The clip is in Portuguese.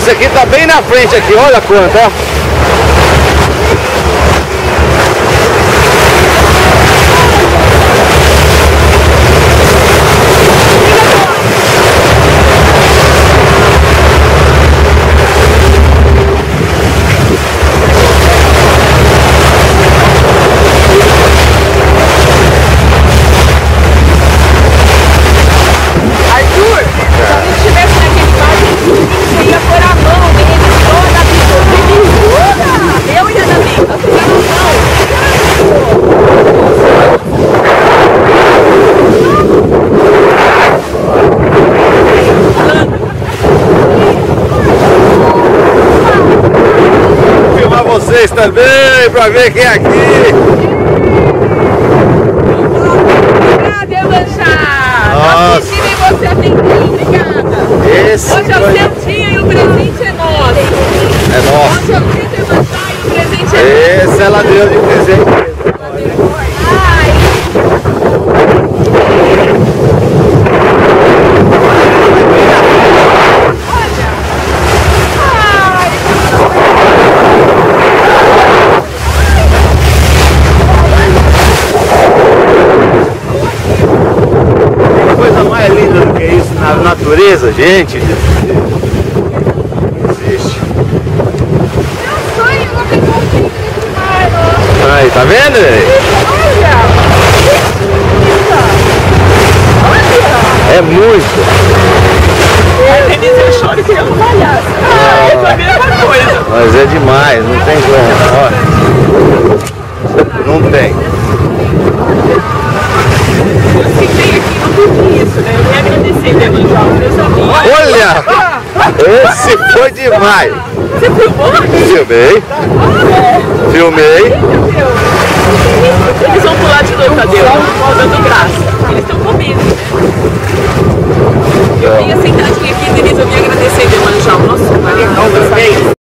Isso aqui tá bem na frente aqui, olha quanto, ó. Vocês também, pra ver quem é aqui. Cadê, Manchá? Assistindo você atendendo, obrigada. Esse hoje é o seu dia e o presente é nosso. É nosso. Hoje é o dia de Manchá e o presente é nosso. Esse ela deu de presente. Mais linda do que isso na natureza, gente. Existe. Meu sonho não tem conflito nesse mar, nossa. Aí, tá vendo? Olha! É muito. A Denise chora e queria malhar. É a mesma coisa. Mas é demais, não tem como. Olha. Não tem. Eu fiquei aqui, não vi isso, né? Eu queria agradecer pelo jogo, meus amigos. Olha! Esse foi demais! Você filmou? Filmei. Filmei. Eles vão pular de novo, Tadeu. Dando graça. Eles estão comendo, né? Eu vinha sentadinha aqui.